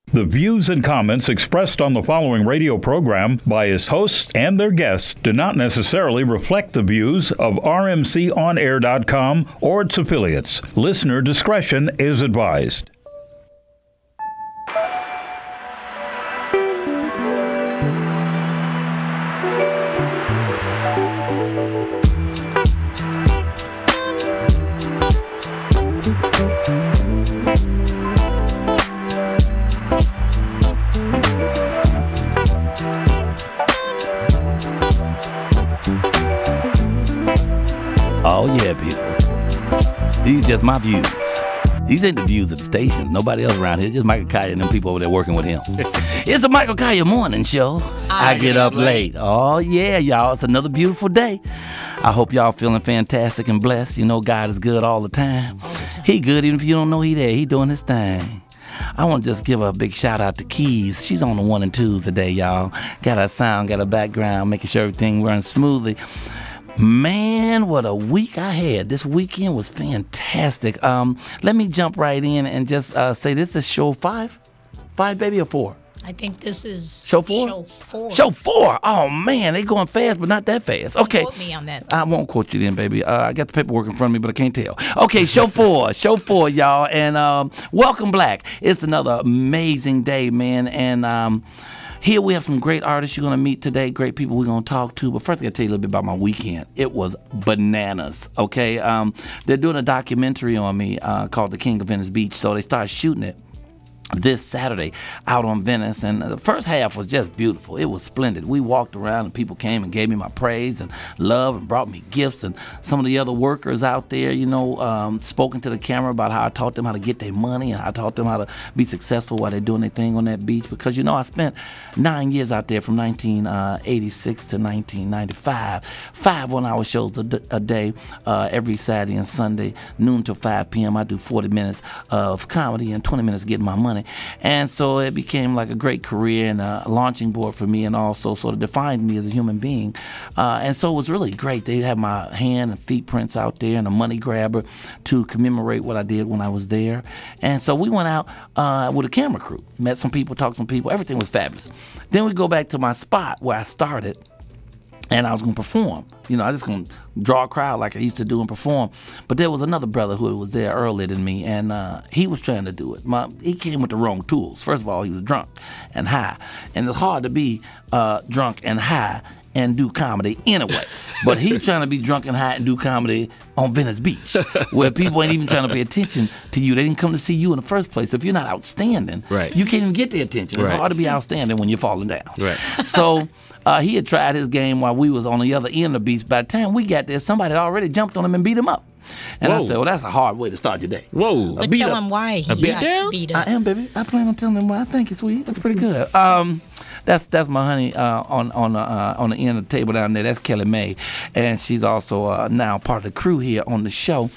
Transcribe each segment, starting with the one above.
The views and comments expressed on the following radio program by its hosts and their guests do not necessarily reflect the views of rmconair.com or its affiliates. Listener discretion is advised. Oh yeah, people. These just my views. These ain't the views of the station. Nobody else around here. Just Michael Colyar and them people over there working with him. It's the Michael Colyar Morning Show. I get up late. Oh yeah, y'all. It's another beautiful day. I hope y'all feeling fantastic and blessed. You know God is good all the time. He good even if you don't know he there. He doing his thing. I want to just give a big shout out to Keys. She's on the 1 and 2s today, y'all. Got her sound, got her background, making sure everything runs smoothly. Man, what a week I had. This weekend was fantastic. Let me jump right in and just say this is show 5? 5, baby, or 4? I think this is show 4? Show 4. Show 4. Oh, man, they going fast, but not that fast. Okay. Quote me on that. I won't quote you then, baby. I got the paperwork in front of me, but I can't tell. Okay, show 4. Show 4, y'all. And welcome, Black. It's another amazing day, man. And here we have some great artists you're going to meet today, great people we're going to talk to. But first, I got to tell you a little bit about my weekend. It was bananas, okay? They're doing a documentary on me called The King of Venice Beach. So they started shooting it this Saturday out on Venice, and the first half was just beautiful. It was splendid. We walked around and people came and gave me my praise and love and brought me gifts, and some of the other workers out there, you know, spoken to the camera about how I taught them how to get their money and I taught them how to be successful while they're doing their thing on that beach, because, you know, I spent 9 years out there from 1986 to 1995, 5 1-hour shows a day, every Saturday and Sunday, noon till 5 p.m. I do 40 minutes of comedy and 20 minutes getting my money. And so it became like a great career and a launching board for me, and also sort of defined me as a human being. And so it was really great. They had my hand and feet prints out there and a money grabber to commemorate what I did when I was there. And so we went out with a camera crew, met some people, talked to some people. Everything was fabulous. Then we go back to my spot where I started, and I was going to perform. You know, I was just going to draw a crowd like I used to do and perform. But there was another brother who was there earlier than me, and he was trying to do it. He came with the wrong tools. First of all, he was drunk and high. And it's hard to be drunk and high and do comedy anyway. But he's trying to be drunk and high and do comedy on Venice Beach, where people ain't even trying to pay attention to you. They didn't come to see you in the first place. If you're not outstanding, right, you can't even get their attention. It's hard to be outstanding when you're falling down. Right. So he had tried his game while we was on the other end of the beach. By the time we got there, somebody had already jumped on him and beat him up. And I said, well, that's a hard way to start your day. Whoa. But tell him why he got beat up. I am, baby. I plan on telling him why. Thank you, sweetie. That's pretty good. That's my honey on the end of the table down there. That's Kelly May, and she's also now part of the crew here on the show.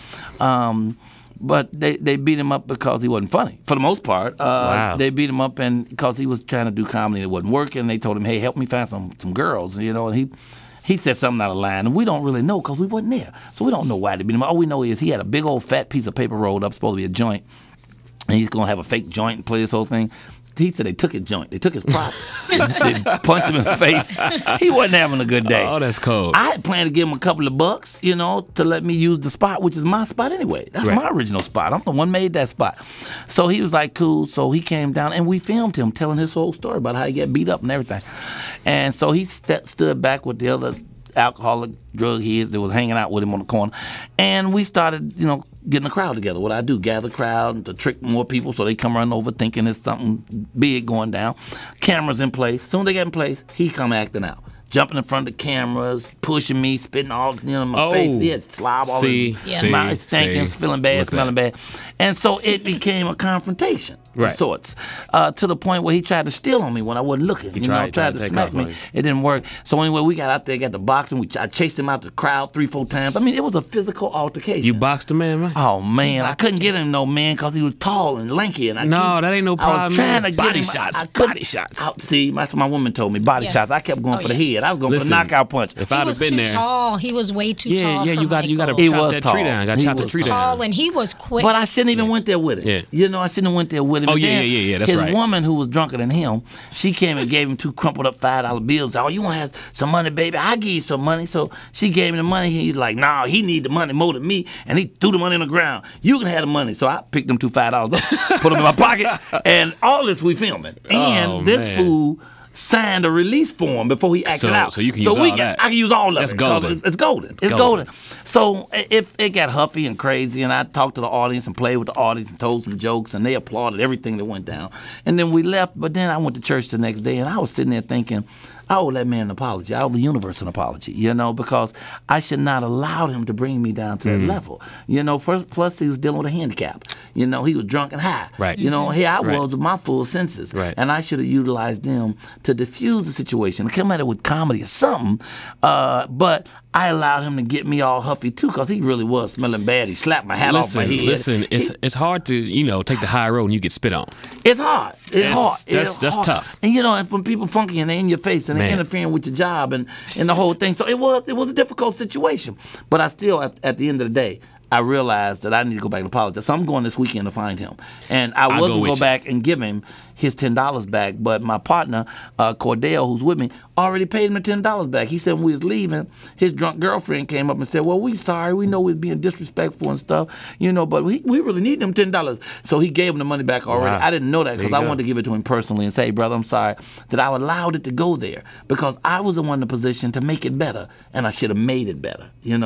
But they beat him up because he wasn't funny, for the most part. Wow. They beat him up and because he was trying to do comedy, it wasn't working. They told him, hey, help me find some girls, you know. And he said something out of line, and we don't really know because we wasn't there. So we don't know why they beat him up. All we know is he had a big old fat piece of paper rolled up, supposed to be a joint, and he's going to have a fake joint and play this whole thing. He said they took his joint. They took his props. They punched him in the face. He wasn't having a good day. Oh, that's cold. I had planned to give him a couple of bucks, you know, to let me use the spot, which is my spot anyway. That's my original spot. I'm the one made that spot. So he was like, cool. So he came down, and we filmed him telling his whole story about how he got beat up and everything. And so he stood back with the other alcoholic drug heads that was hanging out with him on the corner, and we started, you know, getting a crowd together. What I do, gather a crowd to trick more people so they come run over thinking there's something big going down. Cameras in place. Soon as they get in place, he come acting out. Jumping in front of the cameras, pushing me, spitting all in my face. He had slob all over his mouth, stinking, feeling bad, smelling bad. And so it became a confrontation of sorts, to the point where he tried to steal on me when I wasn't looking. He tried to smack me. It didn't work. So anyway, we got out there, got the boxing. I chased him out the crowd 3-4 times. I mean, it was a physical altercation. You boxed a man, man? Oh, man. I couldn't get him, man, because he was tall and lanky. And that ain't no problem. I was trying to body get him. shots. Body shots. See, that's what my woman told me. Body shots. I kept going for the head. I was going for the knockout punch. If I'd have been there, tall. He was way too tall. Yeah, you got to chop that tree down. Got to chop the tree down. Tall, and he was quick. But I shouldn't even went there with it. You know, I shouldn't have went there with it. with him. Oh, And yeah, then yeah, that's his right. woman, who was drunker than him, she came and gave him 2 crumpled up $5 bills. Oh, you want to have some money, baby? I give you some money. So she gave him the money. He's like, nah, he need the money more than me. And he threw the money on the ground. You can have the money. So I picked them $5 up, put them in my pocket, and all this we filming. And this fool signed a release form before he acted out. So you can use all that. I can use all of That's it. golden. It's golden. It's golden. So if it got huffy and crazy, and I talked to the audience and played with the audience and told some jokes, and they applauded everything that went down. And then we left, but then I went to church the next day, and I was sitting there thinking, I owe that man an apology. I owe the universe an apology, because I should not allow him to bring me down to that level. Plus he was dealing with a handicap. He was drunk and high. Right. Here I was with my full senses. Right. And I should have utilized them to diffuse the situation, to come at it with comedy or something. But I allowed him to get me all huffy too, because he really was smelling bad. He slapped my hat off my head. Listen, it's hard to take the high road and you get spit on. It's hard. That's tough. And and when people funky and they're in your face and they're interfering with your job and the whole thing, so it was a difficult situation. But I still, at the end of the day, I realized that I need to go back and apologize. So I'm going this weekend to find him. And I was going to go back and give him his $10 back, but my partner, Cordell, who's with me, already paid him the $10 back. He said when we was leaving, his drunk girlfriend came up and said, well, we sorry. We know we was being disrespectful and stuff, but we really need them $10. So he gave him the money back already. Wow. I didn't know that because I wanted to give it to him personally and say, hey, brother, I'm sorry that I allowed it to go there because I was the one in the position to make it better, and I should have made it better,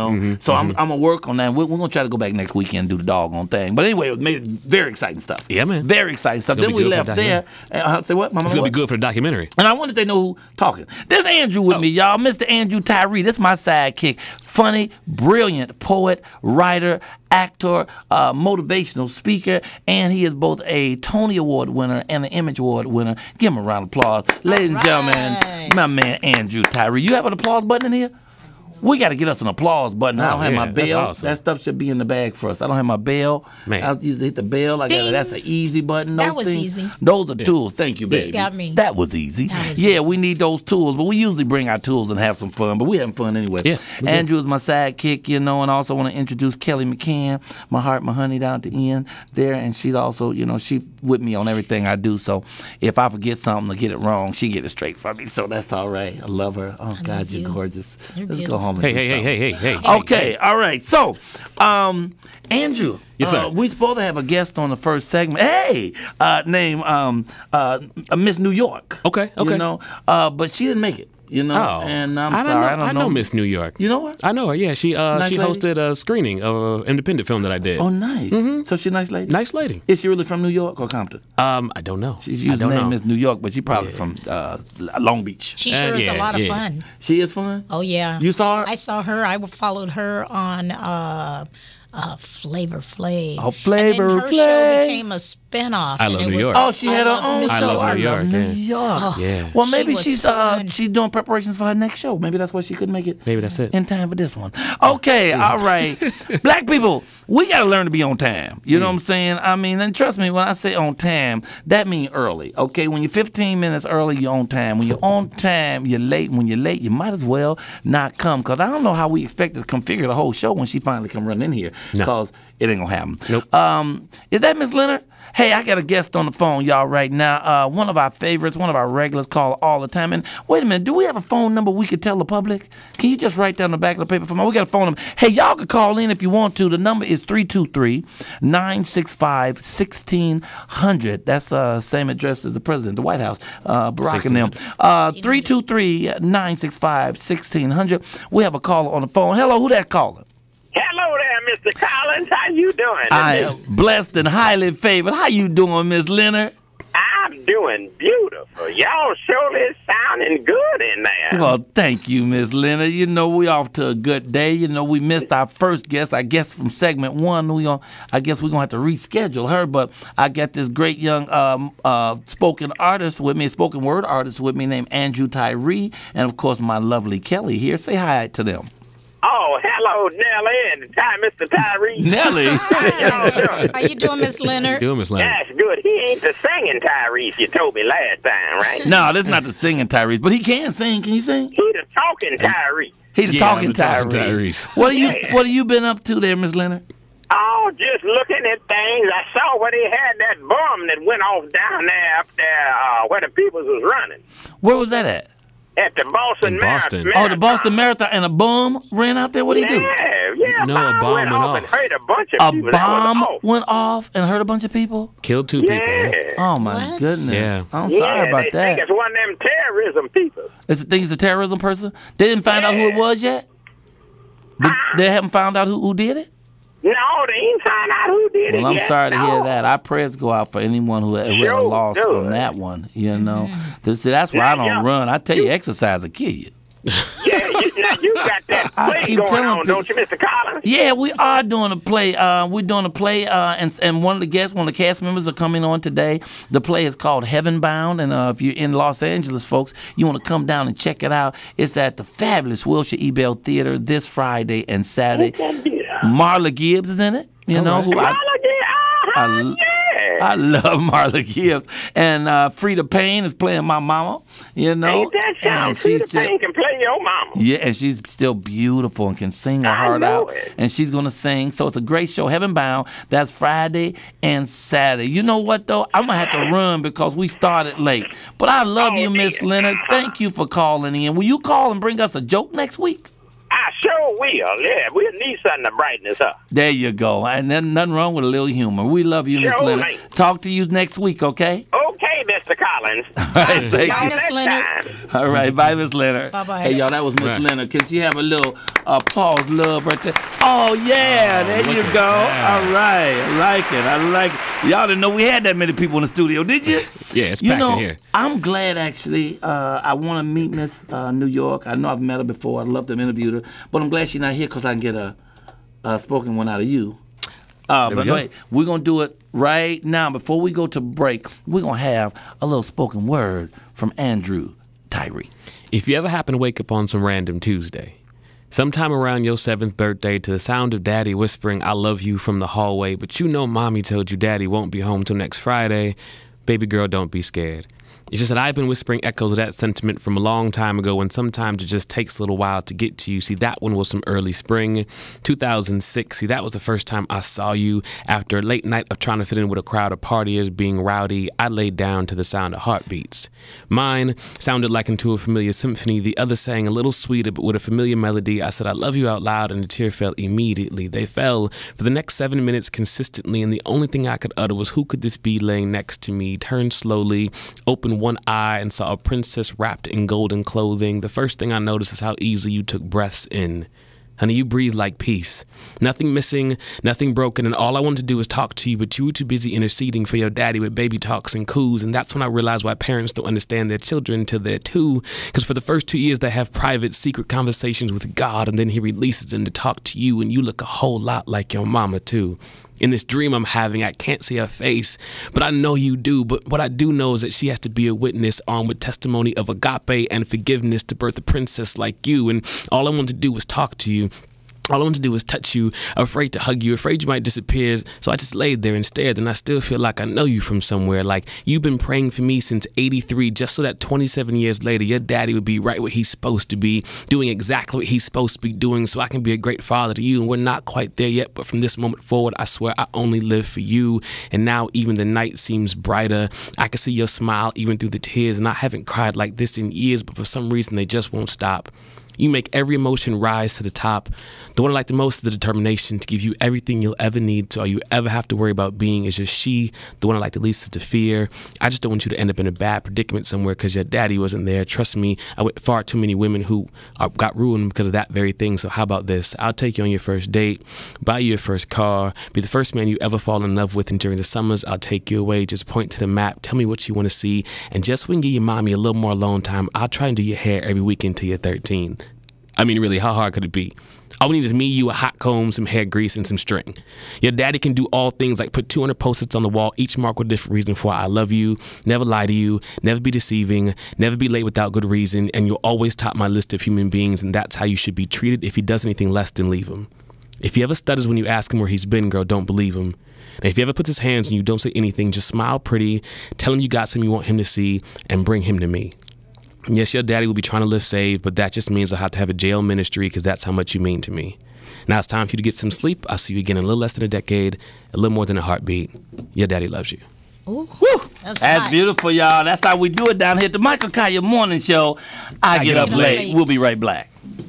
So I'm going to work on that. We're going to try to go back next weekend and do the doggone thing. But anyway, it made very exciting stuff. Yeah, man. Very exciting stuff. Then we left there. Say what? It's going to be good for the documentary. And I wanted to know who talking. There's Andrew with me, y'all. Mr. Andrew Tyree. This is my sidekick. Funny, brilliant poet, writer, actor, motivational speaker, and he is both a Tony Award winner and an Image Award winner. Give him a round of applause. Ladies and gentlemen, my man Andrew Tyree. You have an applause button in here? We got to get us an applause button. I don't have my bell. Awesome. That stuff should be in the bag for us. I don't have my bell. Man. I usually hit the bell. That's an easy button. That was easy. Those are tools. Thank you, baby. You got me. That was easy. We need those tools, but we usually bring our tools and have some fun, but we having fun anyway. Yeah, Andrew is my sidekick, and I also want to introduce Kelly McCann, my heart, my honey down at the end there, and she's also, she with me on everything I do, so if I forget something or get it wrong, she get it straight from me, so that's all right. I love her. Oh, God, you're gorgeous. Let's go home and Hey. Okay, all right. So, Andrew, yes, sir. We supposed to have a guest on the first segment. Hey, named Miss New York. Okay. But she didn't make it. And I'm sorry, I don't know. I know Miss New York. You know her? I know her. Yeah, she hosted a screening of an independent film that I did. Oh, nice. So she's a nice lady. Nice lady. Is she really from New York or Compton? I don't know. She's used the name Miss New York, but she probably from Long Beach. She sure is a lot of fun. She is fun. Oh yeah. You saw her? I saw her. I followed her on Flavor Flav. Oh, Flavor Flav. And then her show became a spinoff. I Love New York. Oh, she had her own show. I Love New York. New York. Oh, yeah. Well, maybe she's doing preparations for her next show. Maybe that's why she couldn't make it. Maybe that's it. In time for this one. Okay, all right. Black people, we got to learn to be on time. You know what I'm saying? I mean, and trust me, when I say on time, that means early. Okay, when you're 15 minutes early, you're on time. When you're on time, you're late. When you're late, you might as well not come. Because I don't know how we expect to configure the whole show when she finally come running in here. Because it ain't going to happen. Nope. Is that Miss Leonard? Hey, I got a guest on the phone, y'all, right now. One of our favorites, one of our regulars, call all the time. And wait a minute, do we have a phone number we could tell the public? Can you just write down the back of the paper for me? We got a phone number. Hey, y'all can call in if you want to. The number is 323-965-1600. That's same address as the president, the White House, Barack and them. 323-965-1600. We have a caller on the phone. Hello, who that calling? Hello there, Mr. Collins. How you doing? I am blessed and highly favored. How you doing, Miss Leonard? I'm doing beautiful. Y'all surely sounding good in there. Well, thank you, Miss Leonard. We off to a good day. We missed our first guest, I guess, from segment one. I guess we're going to have to reschedule her, but I got this great young spoken artist with me, spoken word artist with me named Andrew Tyree, and, of course, my lovely Kelly here. Say hi to them. Oh, hello, Nellie, and hi, Mr. Tyree. Nellie. How you doing, Miss Leonard? Miss Leonard. That's good. He ain't the singing Tyrese you told me last time, right? No, this is not the singing Tyrese, but he can sing. Can you sing? He the talking Tyrese. He's the talking Tyrese. What have you been up to there, Miss Leonard? Oh, just looking at things. I saw when he had that bum something that went off down there up there where the peoples was running. Where was that at? At the Boston Marathon. Oh, the Boston Marathon, and a bomb ran out there? What did he do? Yeah, No, a bomb went off. And hurt a bunch of people. A bomb went off and hurt a bunch of people? Killed 2 people. Oh, my What? goodness. Yeah. I'm sorry about they that. think it's one of them terrorism people. Think it's a terrorism person? They didn't find out who it was yet? They haven't found out who did it? No, they ain't found out who did it. Well, I'm yet. sorry to No. hear that. Our prayers go out for anyone who had a loss on that one. You know, that's why I don't run. I tell you, exercise will kill you. Yeah, you got that I play keep going telling on, people- don't you, Mr. Collins? Yeah, we are doing a play. We're doing a play, and one of the guests, one of the cast members are coming on today. The play is called Heaven Bound, and if you're in Los Angeles, folks, you want to come down and check it out. It's at the fabulous Wilshire Ebell Theater this Friday and Saturday. Marla Gibbs is in it. You know who I love Marla Gibbs, and Frida Payne is playing my mama. You know, Ain't that sound? Frida Payne can play your mama. Yeah, and she's still beautiful and can sing her heart out. And she's going to sing. So it's a great show, Heaven Bound. That's Friday and Saturday. You know what, though? I'm going to have to run because we started late. But I love you, Miss Leonard. Thank you for calling in. Will you call and bring us a joke next week? I sure will. Yeah, we'll need something to brighten us up. There you go. And then nothing wrong with a little humor. We love you, Miss Sure, Leonard. mate. Talk to you next week, okay? Okay, Mr. Collins. All right, thank Bye, you. Miss Leonard. All right, bye, Miss Leonard. Bye-bye. Hey, y'all, that was Miss Right. Leonard. Can she have a little applause, love right there? Oh, yeah, there you look at go. that. All right, I like it. I like it. Y'all didn't know we had that many people in the studio, did you? Yeah, it's You packed know, in here. I'm glad, actually. I want to meet Miss New York. I know I've met her before. I'd love to interview her. But I'm glad she's not here because I can get a spoken one out of you. But we go. wait, we're going to do it right now. Before we go to break, we're going to have a little spoken word from Andrew Tyree. If you ever happen to wake up on some random Tuesday, sometime around your 7th birthday, to the sound of daddy whispering, I love you from the hallway, but you know mommy told you daddy won't be home till next Friday, baby girl, don't be scared. It's just that I've been whispering echoes of that sentiment from a long time ago, and sometimes it just takes a little while to get to you. See, that one was some early spring, 2006. See, that was the first time I saw you. After a late night of trying to fit in with a crowd of partiers being rowdy, I laid down to the sound of heartbeats. Mine sounded like into a familiar symphony. The other sang a little sweeter, but with a familiar melody. I said, I love you out loud, and a tear fell immediately. They fell for the next 7 minutes consistently, and the only thing I could utter was, who could this be laying next to me? Turned slowly, opened one eye, and saw a princess wrapped in golden clothing. The first thing I noticed is how easily you took breaths in. Honey, you breathe like peace. Nothing missing, nothing broken, and all I wanted to do was talk to you, but you were too busy interceding for your daddy with baby talks and coos, and that's when I realized why parents don't understand their children until they're 2, because for the first 2 years they have private, secret conversations with God, and then he releases them to talk to you, and you look a whole lot like your mama, too. In this dream I'm having, I can't see her face, but I know you do. But what I do know is that she has to be a witness armed with testimony of agape and forgiveness to birth a princess like you. And all I want to do was talk to you. All I want to do is touch you, afraid to hug you, afraid you might disappear. So I just laid there and stared, and I still feel like I know you from somewhere. Like you've been praying for me since '83, just so that 27 years later, your daddy would be right where he's supposed to be, doing exactly what he's supposed to be doing, so I can be a great father to you. And we're not quite there yet, but from this moment forward, I swear I only live for you. And now even the night seems brighter. I can see your smile even through the tears, and I haven't cried like this in years, but for some reason they just won't stop. You make every emotion rise to the top. The one I like the most is the determination to give you everything you'll ever need, so all you ever have to worry about being is just she. The one I like the least is the fear. I just don't want you to end up in a bad predicament somewhere because your daddy wasn't there. Trust me, I with far too many women who got ruined because of that very thing. So how about this? I'll take you on your first date, buy you your first car, be the first man you ever fall in love with, and during the summers, I'll take you away. Just point to the map, tell me what you want to see, and just so we can give your mommy a little more alone time, I'll try and do your hair every weekend till you're 13. I mean, really, how hard could it be? All we need is me, you, a hot comb, some hair grease, and some string. Your daddy can do all things like put 200 post-its on the wall, each marked with a different reason for I love you, never lie to you, never be deceiving, never be late without good reason, and you'll always top my list of human beings, and that's how you should be treated. If he does anything less, then leave him. If he ever stutters when you ask him where he's been, girl, don't believe him. And if he ever puts his hands on you, don't say anything, just smile pretty, tell him you got something you want him to see, and bring him to me. Yes, your daddy will be trying to live safe, but that just means I'll have to have a jail ministry because that's how much you mean to me. Now it's time for you to get some sleep. I'll see you again in a little less than a decade, a little more than a heartbeat. Your daddy loves you. Ooh, Woo! that's That's hot. beautiful, y'all. That's how we do it down here at the Michael Colyar Morning Show. I get up late. We'll be right back.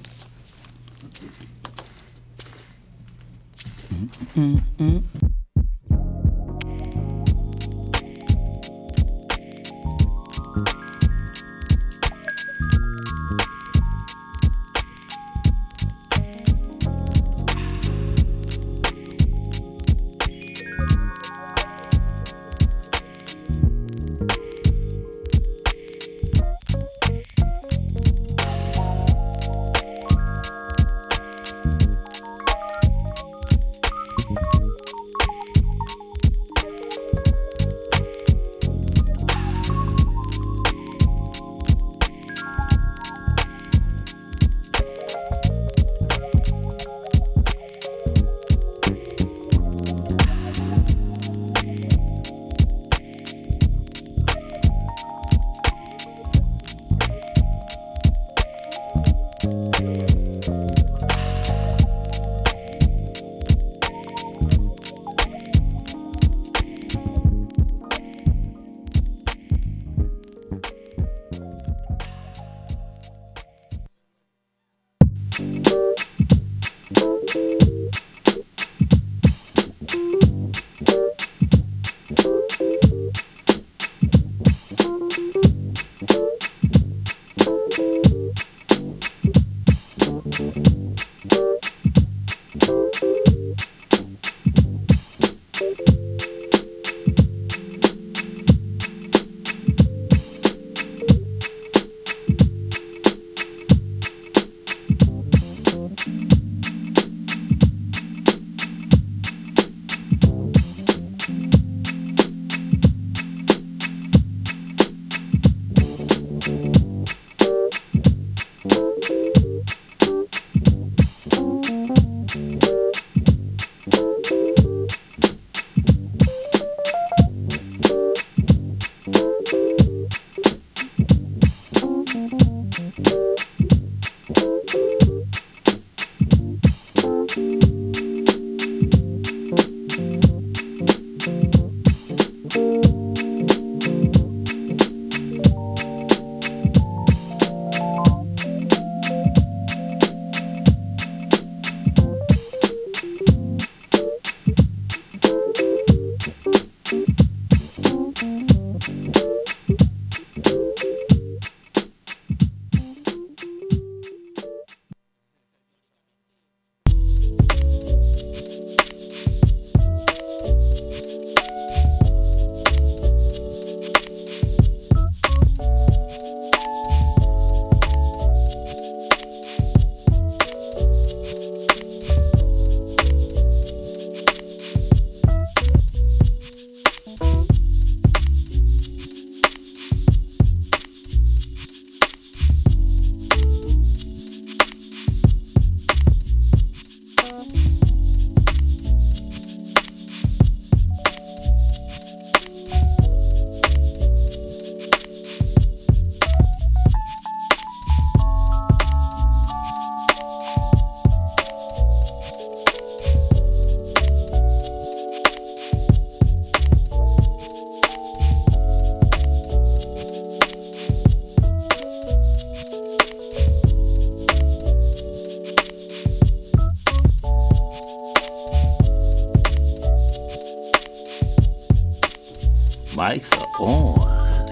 Mics are on.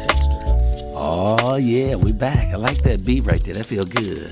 Oh, yeah, we back. I like that beat right there. That feel good.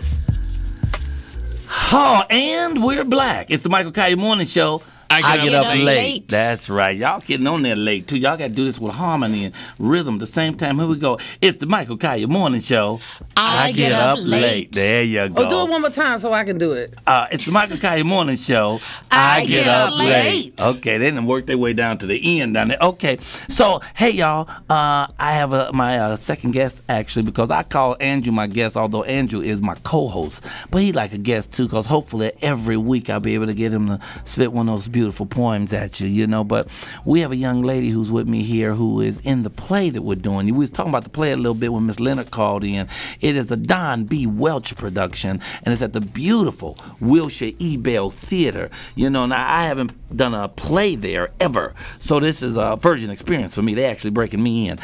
Oh, and we're black. It's the Michael Colyar Morning Show. I get up late. That's right. Y'all getting on there late, too. Y'all got to do this with harmony and rhythm at the same time. Here we go. It's the Michael Colyar Morning Show. I get up late. There you go. Oh, do it one more time so I can do it. It's the Michael Colyar Morning Show. I get up late. Okay, they didn't work their way down to the end down there. Okay, so, hey, y'all. I have my second guest, actually, because I call Andrew my guest, although Andrew is my co-host. But he like a guest, too, because hopefully every week I'll be able to get him to spit one of those beautiful beautiful poems at you, you know. But we have a young lady who's with me here who is in the play that we're doing. We was talking about the play a little bit when Miss Leonard called in. It is a Don B. Welch production, and it's at the beautiful Wilshire Ebell Theater. You know, now I haven't done a play there ever, so this is a virgin experience for me. They actually breaking me in,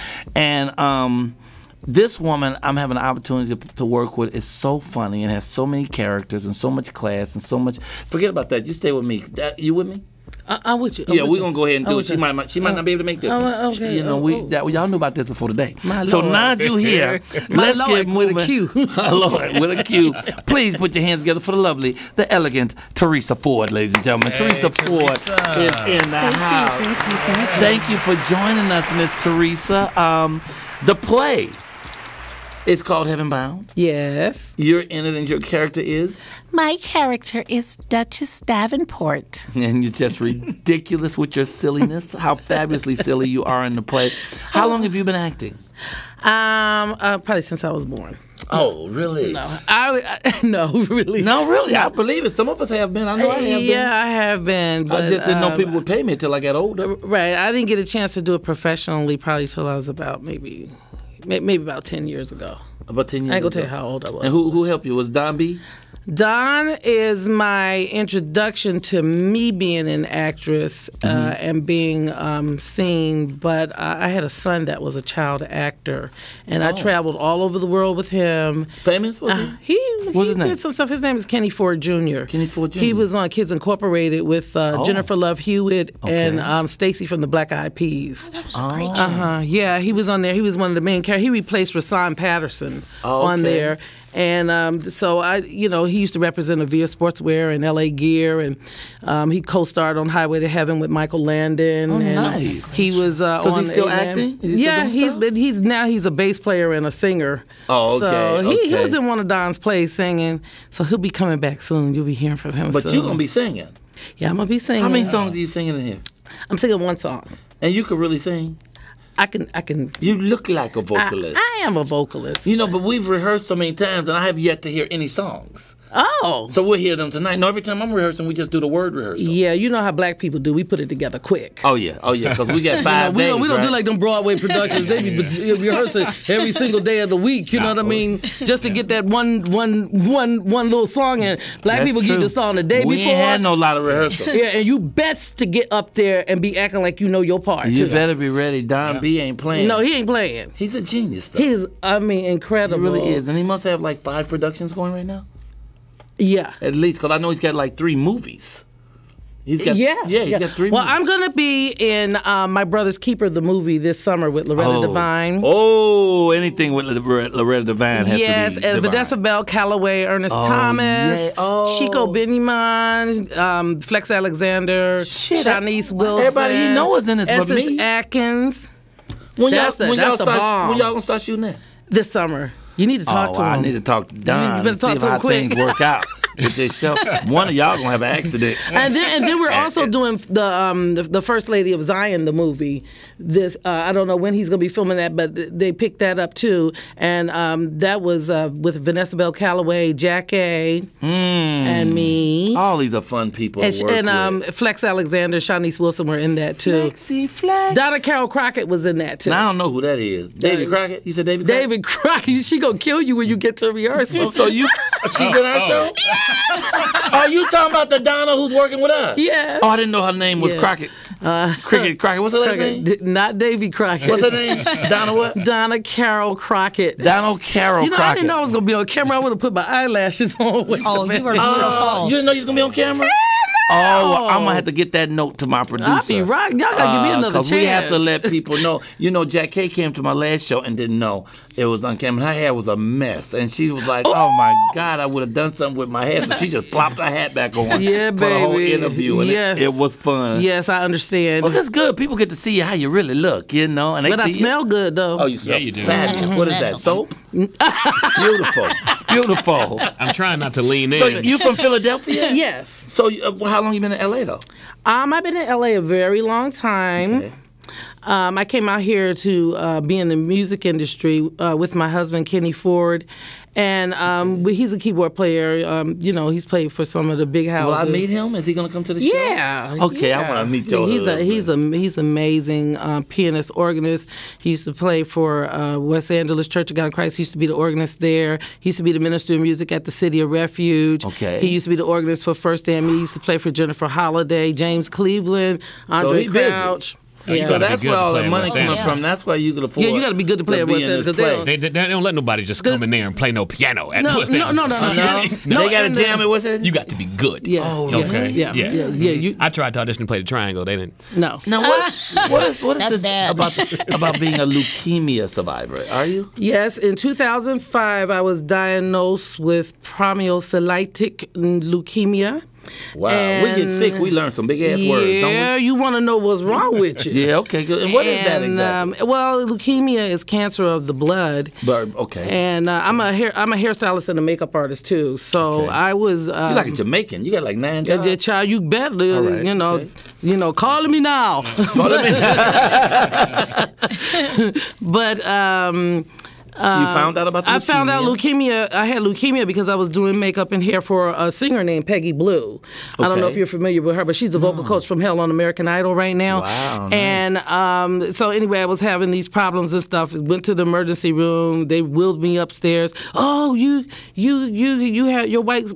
and this woman I'm having an opportunity to work with is so funny and has so many characters and so much class and so much. Forget about that. You stay with me. You with me? I'm with you. Yeah, we're gonna go ahead and do it. She might not be able to make this. Okay. You know, y'all knew about this before today. My so Lord. now that you here, My let's Lord, get moving. with a Q. My Lord, with a Q. Please put your hands together for the lovely, the elegant Teresa Ford, ladies and gentlemen. Teresa Ford is in the house. Thank you for joining us, Miss Teresa. The play. It's called Heaven Bound. Yes. You're in it, and your character is? My character is Duchess Davenport. And you're just ridiculous with your silliness. How fabulously silly you are in the play. How long have you been acting? Probably since I was born. Oh, really? No, no, really. No, really. I believe it. Some of us have been. I know I have been. Yeah, I have been. But, I just didn't know people would pay me until I got older. Right. I didn't get a chance to do it professionally probably till I was about maybe about 10 years ago. About 10 years ago. I ain't gonna tell you how old I was. And who helped you? Was Don B? Don is my introduction to me being an actress and being seen, but I had a son that was a child actor, and I traveled all over the world with him. Famous, was he? He did some stuff. His name is Kenny Ford Jr. Kenny Ford Jr. He was on Kids Incorporated with Jennifer Love Hewitt and Stacy from the Black Eyed Peas. That was a great show. Yeah, he was on there. He was one of the main characters. He replaced Rasan Patterson on there. And so he used to represent Avia Sportswear and LA Gear, and he co-starred on Highway to Heaven with Michael Landon. Oh, and nice. He was so on. Is he still acting? He's a bass player and a singer. Oh, okay. So he was in one of Don's plays singing. So he'll be coming back soon. You'll be hearing from him. But soon. you're gonna be singing. Yeah, I'm gonna be singing. How many songs are you singing in here? I'm singing one song. And you could really sing. I can. You look like a vocalist. I am a vocalist. You know, but we've rehearsed so many times, and I have yet to hear any songs. Oh. So we'll hear them tonight. No, every time I'm rehearsing, we just do the word rehearsal. Yeah, you know how black people do. We put it together quick. Oh yeah, because we got 5 days. We don't right? do like them Broadway productions. They be rehearsing every single day of the week. You know what I mean? Just to get that one little song. And black people get the song the day before. We ain't had no lot of rehearsal. Yeah, and you best to get up there and be acting like you know your part. You better be ready. Don B ain't playing. No, he ain't playing. He's a genius, though. He is, incredible. He really is. And he must have like 5 productions going right now. Yeah. At least, because I know he's got like 3 movies. He's got, he's got 3 movies. Well, I'm going to be in My Brother's Keeper, the movie, this summer with Loretta Devine. Oh, anything with Loretta Devine has to be Yes, and Vanessa Bell Calloway, Ernest Thomas, Chico Benyamin, Flex Alexander, Shanice Wilson. Everybody he knows is in this but Essence me. Atkins. When that's the bomb. When y'all going to start shooting that? This summer. You need to talk to him. I need to talk to Don. You better talk see to him how quick. things work out with this show. One of y'all gonna have an accident. And then we're also doing the First Lady of Zion, the movie. This I don't know when he's gonna be filming that, but they picked that up too. And that was with Vanessa Bell Calloway, Jack A, and me. All these are fun people to work with. Flex Alexander, Shanice Wilson were in that too. Flex. Donna Carol Crockett was in that too. Now, I don't know who that is. David Crockett? You said David Crockett? David Crockett. She gonna kill you when you get to rehearsal. So she's in our show? Yes. Are you talking about the Donna who's working with us? Yes. Oh, I didn't know her name was Crockett. Cricket Crockett. What's her last name? Not Davy Crockett. What's her name? Donna what? Donna Carol Crockett. Donna Carol Crockett. I didn't know I was going to be on camera. I would have put my eyelashes on. Oh, you were beautiful. You didn't know you was going to be on camera? Oh, well, I'm going to have to get that note to my producer. I'll be right. Y'all got to give me another chance. Because we have to let people know. You know, Jack K came to my last show and didn't know it was on camera. Her hair was a mess. And she was like, oh my God, I would have done something with my hair. So she just plopped her hat back on for the whole interview. And it was fun. Yes, I understand. Well, that's good. People get to see how you really look, you know. And but I smell good, though. Oh, you smell you do. fabulous. What is that, soap? Beautiful. Beautiful. I'm trying not to lean in. So you from Philadelphia? Yes. So how long you been in L.A., though? I've been in L.A. a very long time. Okay. I came out here to be in the music industry with my husband, Kenny Ford. And he's a keyboard player. He's played for some of the big houses. Will I meet him? Is he going to come to the show? Yeah. Okay, I want to meet your husband. He's amazing pianist, organist. He used to play for West Angeles Church of God in Christ. He used to be the organist there. He used to be the minister of music at the City of Refuge. Okay. He used to be the organist for First Damn. He used to play for Jennifer Holiday, James Cleveland, Andre Crouch. Yeah. So that's where all the money coming from. That's why you can afford. Yeah, you got to be good to play at West End because they don't let nobody just come in there and play no piano at West End. No. They got to jam at West End. You got to be good. Yeah. Oh, okay. Yeah. I tried to audition to play the triangle. They didn't. No. Now what is That's this bad. about being a leukemia survivor? Are you? Yes. In 2005, I was diagnosed with promyelocytic leukemia. Wow, we get sick. We learn some big ass words, don't we? Yeah, you want to know what's wrong with you. Yeah, okay, good. And what is that exactly? Well, leukemia is cancer of the blood. But okay. And I'm a hairstylist and a makeup artist too. So Okay. I was. You're like a Jamaican. You got like 9 jobs. Child, you better. All right, okay. Calling me now. But you found out about the leukemia? I found out leukemia. I had leukemia because I was doing makeup and hair for a singer named Peggy Blue. I don't know if you're familiar with her, but she's a vocal coach from Hell on American Idol right now. Wow, nice. And so anyway, I was having these problems and stuff. Went to the emergency room. They wheeled me upstairs. Oh, you have your white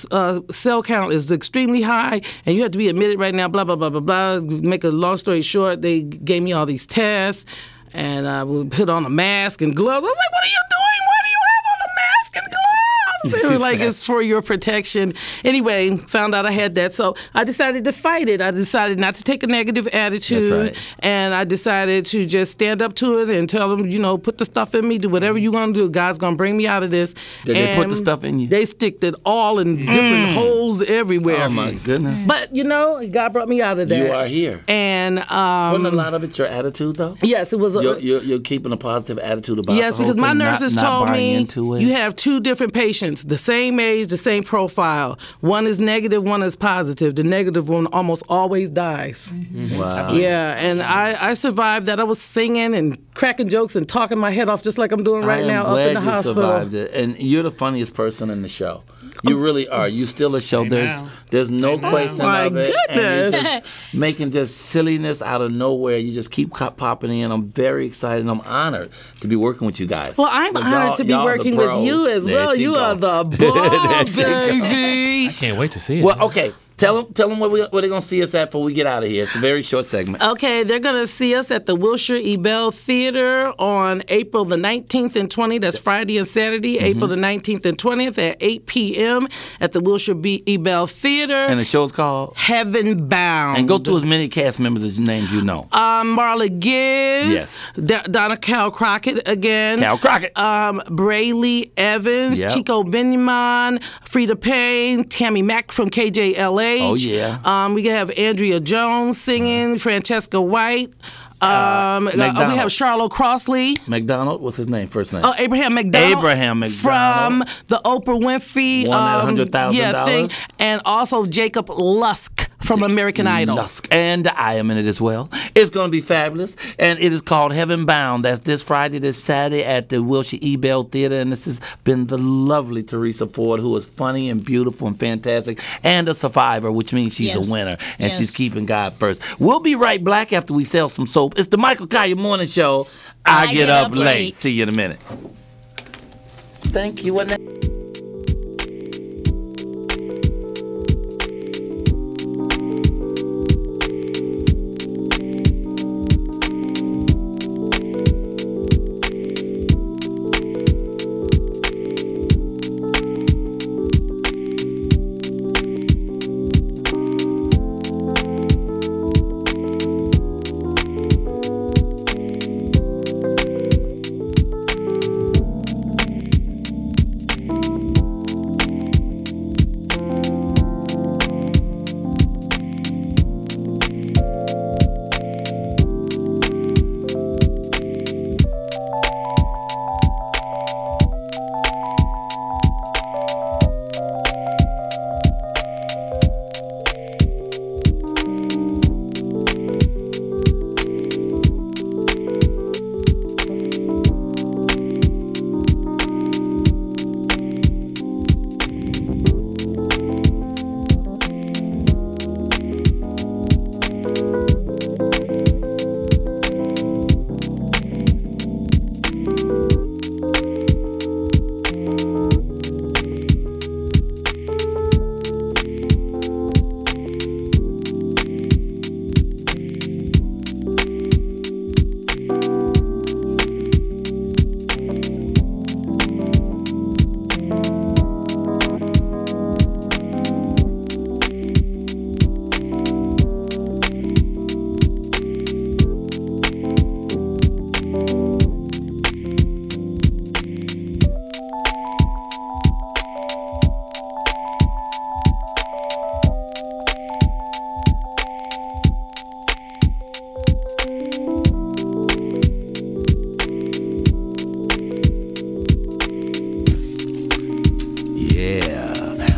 cell count is extremely high, and you have to be admitted right now. Blah blah blah blah blah. Make a long story short, they gave me all these tests. And I would put on a mask and gloves. I was like, what are you doing? Why do you have on a mask and gloves? They were like, it's for your protection. Anyway, found out I had that. So I decided to fight it. I decided not to take a negative attitude. That's right. And I decided to just stand up to it and tell them, put the stuff in me. Do whatever you're going to do. God's going to bring me out of this. Did they put the stuff in you? They sticked it all in different holes everywhere. Oh, my goodness. But, God brought me out of that. You are here. And wasn't a lot of it your attitude, though? Yes, it was. You're keeping a positive attitude about yes, the whole because my thing, nurses not told buying me into it. you have two different patients, the same age, the same profile. One is negative, one is positive. The negative one almost always dies. Mm-hmm. Wow. Yeah, and I survived that. I was singing and cracking jokes and talking my head off just like I'm doing right now up in the hospital. Survived it. And you're the funniest person in the show. You really are. You still a show. There's no question of it. Goodness. And you're just making just silliness out of nowhere. You just keep popping in. I'm very excited. And I'm honored to be working with you guys. Well, I'm honored to be working with you as well. You are the boss, baby. I can't wait to see it. Well, okay. Tell them where they're going to see us at before we get out of here. It's a very short segment. Okay, th're going to see us at the Wilshire E. Bell Theater on April the 19th and 20th. That's Friday and Saturday, April the 19th and 20th at 8 p.m. at the Wilshire E. Bell Theater. And the show's called? Heaven Bound. And go to as many cast members as names you know. Marla Gibbs. Yes. Donna Cal Crockett again. Cal Crockett. Brayley Evans. Yep. Chico Benjamin. Frida Payne. Tammy Mack from KJLA. Oh, yeah. We have Andrea Jones singing, Francesca White. We have Charlotte Crossley. McDonald, what's his name? First name? Oh, Abraham McDonald. Abraham McDonald. From the Oprah Winfrey Won that $100,000. thing. And also Jacob Lusk from American Idol. Lusk. And I am in it as well. It's going to be fabulous. And it is called Heaven Bound. That's this Friday, this Saturday at the Wilshire E. Bell Theater. And this has been the lovely Teresa Ford, who is funny and beautiful and fantastic and a survivor, which means she's a winner. And she's keeping God first. We'll be right back after we sell some soap. It's the Michael Colyar Morning Show. I get up late. See you in a minute. Thank you.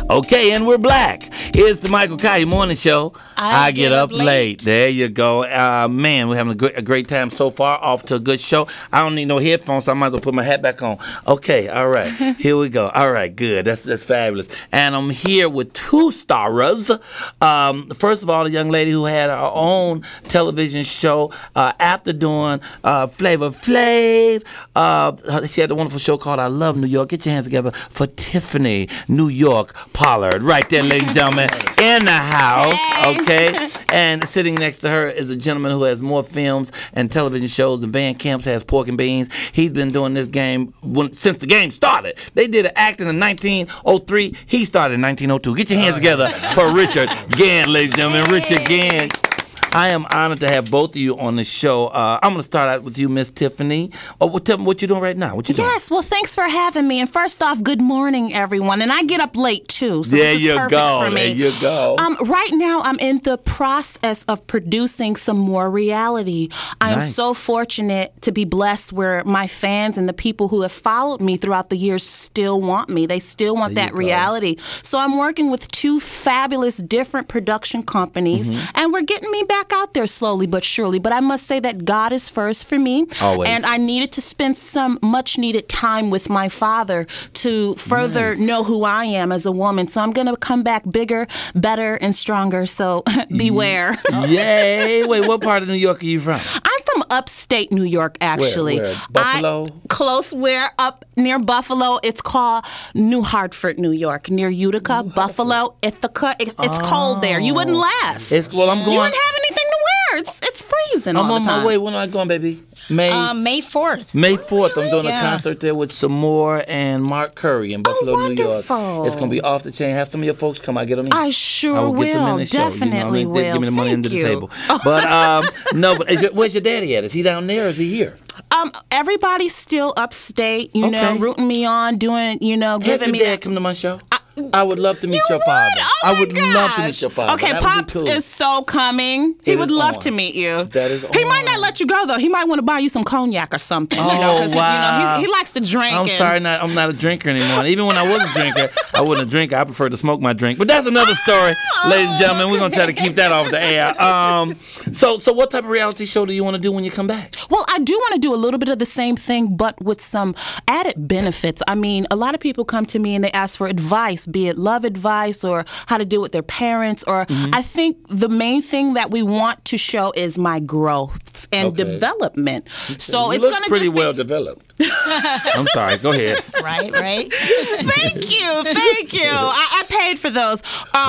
Okay, and we're black. It's the Michael Colyar Morning Show. I get up late. There you go. Man, we're having a great time so far. Off to a good show. I don't need no headphones, so I might as well put my hat back on. Okay, all right. Here we go. All right, good. That's fabulous. And I'm here with two stars. First of all, a young lady who had her own television show after doing Flavor Flav. She had a wonderful show called I Love New York. Get your hands together for Tiffany New York Pollard. Right there, ladies and gentlemen, in the house. Okay. And sitting next to her is a gentleman who has more films and television shows than Van Camps has Pork and Beans. He's been doing this game since the game started. They did an act in 1903. He started in 1902. Get your hands together for Richard Gann, ladies and gentlemen. Richard Gann. I am honored to have both of you on the show. I'm going to start out with you, Miss Tiffany. Tell me what you're doing right now. What you doing? Yes, well, thanks for having me. And first off, good morning, everyone. And I get up late, too, so there this is you perfect go. for me. There you go. Right now, I'm in the process of producing some more reality. I am so fortunate to be blessed where my fans and the people who have followed me throughout the years still want me. They still want that reality. So I'm working with two fabulous different production companies, and we're getting me back out there slowly but surely. But I must say that God is first for me. Always. And I needed to spend some much needed time with my father to further know who I am as a woman. So I'm going to come back bigger, better, and stronger. So beware. Yay. Wait, what part of New York are you from? I'm from upstate New York, actually. Where? Buffalo? Close where? Up near Buffalo. It's called New Hartford, New York. Near Utica, Buffalo, Ithaca. It's cold there. You wouldn't last. I'm going. You wouldn't have anything to wear. It's freezing all the time. I'm on my way. When am I going, baby? May 4th. May 4th. I'm doing a concert there with Samore and Mark Curry in Buffalo, New York. It's going to be off the chain. Have some of your folks come. I get them in. I sure will. Get them in the show. Definitely will. Give me the money under the table. But no. But where's your daddy at? Is he down there or is he here? Everybody's still upstate. You know, rooting me on, doing. You know, giving me. Have your dad come to my show? I would love to meet your father. Oh I would love to meet your father. Okay, Pops is so coming. He would love to meet you. That is He might not let you go, though. He might want to buy you some cognac or something. Oh, you know, because wow. he likes to drink. I'm sorry, I'm not a drinker anymore. Even when I was a drinker, I wasn't a drinker. I prefer to smoke my drink. But that's another story, ladies and gentlemen. We're going to try to keep that off the air. So what type of reality show do you want to do when you come back? Well, I do want to do a little bit of the same thing, but with some added benefits. I mean, a lot of people come to me and they ask for advice, be it love advice or how to deal with their parents. Or I think the main thing that we want to show is my growth and development. Okay. So it's going to pretty well developed. I'm sorry. Go ahead. Right. Thank you. I paid for those.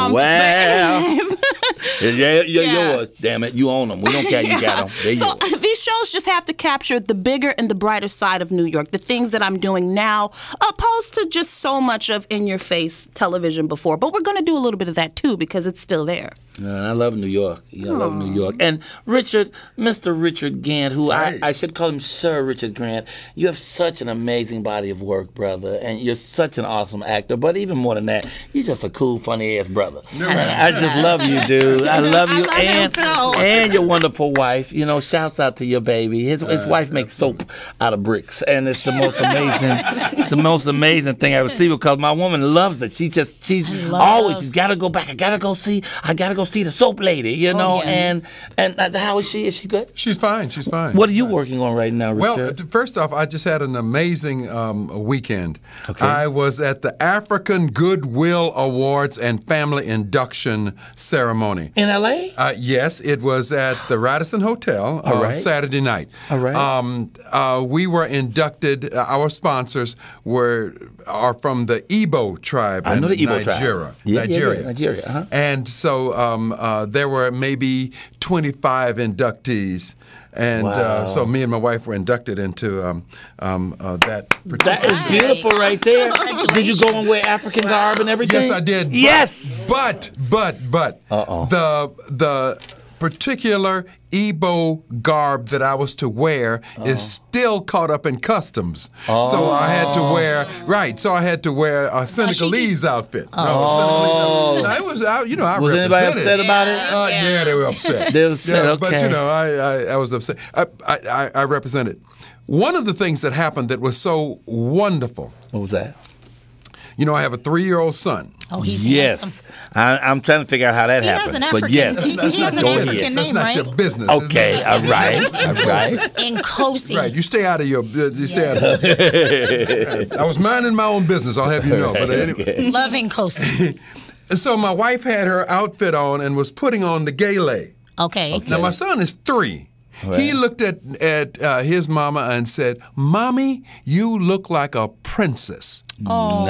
Yours. Damn it, you own them. We don't care. You got them. So these shows just have to capture the bigger and the brighter side of New York, the things that I'm doing now, opposed to just so much of in-your-face television before. But we're going to do a little bit of that too because it's still there. I love New York. I love New York. And Mr. Richard Gant, who I should call him Sir Richard Grant, you have such an amazing body of work, brother, and you're such an awesome actor. But even more than that, you're just a cool, funny-ass brother. I just love you, dude. I love you, and your wonderful wife. You know, shouts out to your baby. His wife makes soap out of bricks, and it's the most amazing, it's the most amazing thing I ever see because my woman loves it. She's got to go back. I got to go see the soap lady, you know, and how is she? Is she good? She's fine. What are you working on right now, Richard? Well, first off, I just had an amazing weekend. Okay. I was at the African Goodwill Awards and Family Induction Ceremony. In L.A.? Yes, it was at the Radisson Hotel Saturday night. All right. We were inducted, our sponsors are from the Igbo tribe in Nigeria. Nigeria. Uh-huh. And so there were maybe 25 inductees. And so me and my wife were inducted into that particular. That is beautiful right there. Did you go and wear African garb and everything? Yes, I did. Yes! But the particular Igbo garb that I was to wear is still caught up in customs. So I had to wear a Senegalese outfit. It was, I was represented. Anybody upset about it? Yeah, they were upset. They were upset, okay. But I was upset. I represented. One of the things that happened that was so wonderful. What was that? You know, I have a 3-year-old son. Oh, he's handsome. I'm trying to figure out how that He happened. has an African. But yes, He has an African That's name, not right? your business. okay, all right. Nkosi. Right, you stay out of your. You stay out of it. I was minding my own business. I'll have you know. But anyway. Love Nkosi. So my wife had her outfit on and was putting on the gele. Okay. Now my son is 3. Right. He looked at his mama and said, "Mommy, you look like a princess." Oh.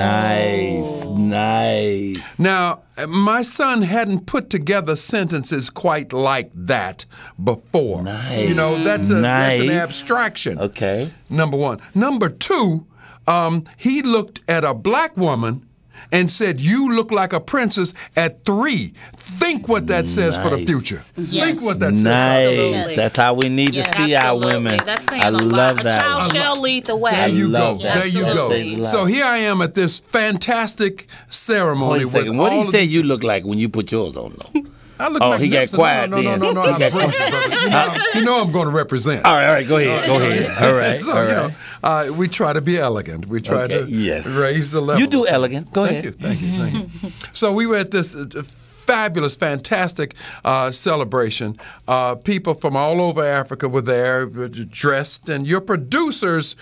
Nice. Now, my son hadn't put together sentences quite like that before. Nice. You know, that's an abstraction. Okay. Number 1. Number 2, he looked at a black woman and said, "You look like a princess" at 3. Think what that says for the future. Yes. Think what that says. Nice. That's how we need to see our women. That's saying I a lot. love that. A child shall lead the way. There you go. that. There you go. So here I am at this fantastic ceremony. Wait a second. What do you say you look like when you put yours on, though? I look he got quiet No. then. I promise you, brother. You know I'm going to represent. All right. Go ahead. All right. So, all you right. know, we try to be elegant. We try to raise the level. You do elegant. Go ahead. Thank you. So we were at this fabulous, fantastic celebration. People from all over Africa were there, dressed, and your producer's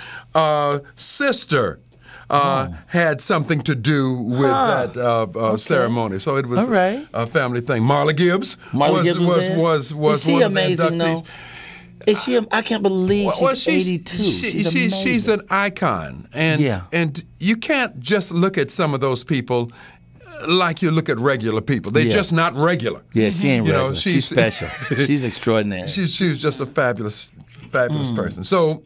sister had something to do with that ceremony. So it was a family thing. Marla Gibbs was she one amazing, of the inductees. Is she? I can't believe she's 82. She's an icon, and you can't just look at some of those people like you look at regular people. They're just not regular. Yeah, she ain't regular. She's special. She's extraordinary. She's just a fabulous person. So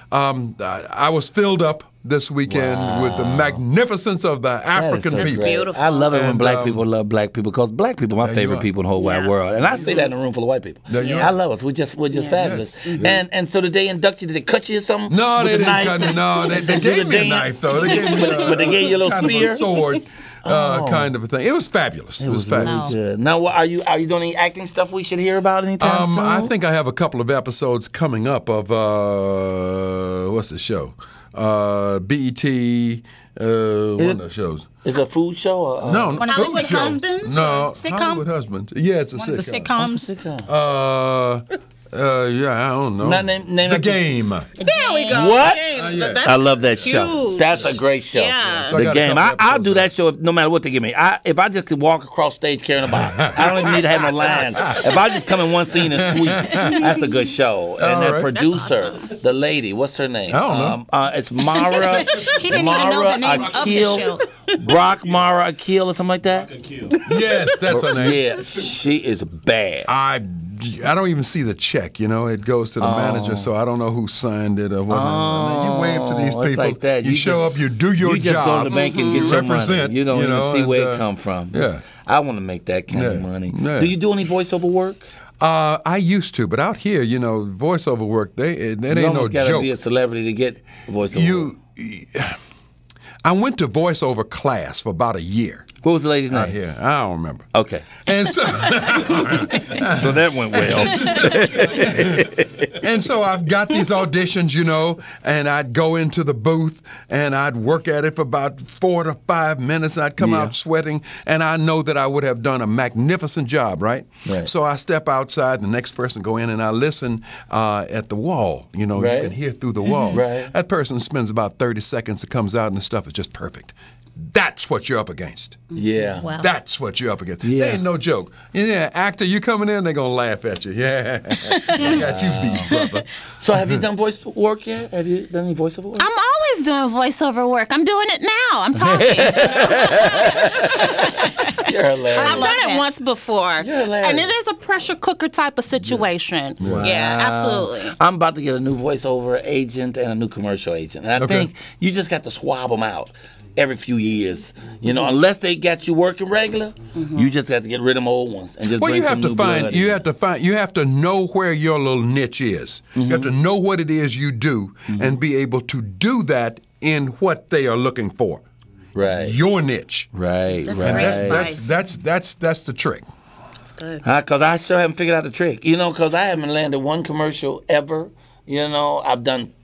I was filled up this weekend with the magnificence of the African people. That's beautiful. I love it when black people love black people, because black people are my favorite people in the whole wide world. And I say that in a room full of white people. I love us. We're just fabulous. Yes. And so did they induct you? Did they cut you or something? No, they didn't cut me. No, they gave me a knife, though. They gave me but they gave you a little kind spear? of a sword. Kind of a thing. It was fabulous. It was fabulous. Really good. Now, are you doing any acting stuff we should hear about anytime soon? I think I have a couple of episodes coming up of what's the show? BET. One of the shows. Is it a food show? Or, no, one of the food show. husbands? No, Sitcom? Hollywood Husbands. Yeah, it's a One of sitcom. the sitcoms? I don't know. Name The Game. There we go. What? That's I love that show. huge. That's a great show. Yeah. So I The got a Game. couple I'll do episodes that show no matter what they give me. If I just could walk across stage carrying a box, I don't even need to have no lines. If I just come in one scene and sweep, that's a good show. And that producer, the lady, what's her name? I don't know. It's Mara. He didn't even know the name of the show. Brock Mara Akil or something like that. Yes, that's her name. Yeah, she is bad. I don't even see the check, you know. It goes to the manager, so I don't know who signed it or whatnot. You wave to these people. Like that. You show up, you do your you just job. go to the bank and get your represent, money. You don't even see where it come from. Yeah. I want to make that kind of money. Yeah. Do you do any voiceover work? I used to, but out here, you know, voiceover work, that ain't no You gotta joke. be a celebrity to get voiceover work. I went to voiceover class for about a year. What was the lady's name? Out here. I don't remember. Okay. And so, So that went well. and so I've got these auditions, you know, and I'd go into the booth and I'd work at it for about 4 to 5 minutes. And I'd come out sweating, and I know that I would have done a magnificent job, right? So I step outside, the next person go in, and I listen at the wall. You know, you can hear through the wall. That person spends about 30 seconds. It comes out, and the stuff is just perfect. That's what you're up against. Yeah. Wow. That's what you're up against. Yeah. There ain't no joke. Yeah, actor, you coming in, they're going to laugh at you. Yeah. I got you beat, brother. So have you done voice work yet? Have you done any voiceover work? I'm always doing voiceover work. I'm doing it now. I'm talking. You're hilarious. I've done it once before. You're hilarious. And it is a pressure cooker type of situation. Wow. Yeah, absolutely. I'm about to get a new voiceover agent and a new commercial agent. And I think you just got to swab them out every few years. You know, unless they got you working regular, you just have to get rid of them old ones and just bring some new blood in. You have to know where your little niche is. You have to know what it is you do and be able to do that in what they are looking for. Right. Your niche. Right. That's right. great advice. That's the trick. That's good. Because I sure haven't figured out the trick. You know, because I haven't landed one commercial ever. You know, I've done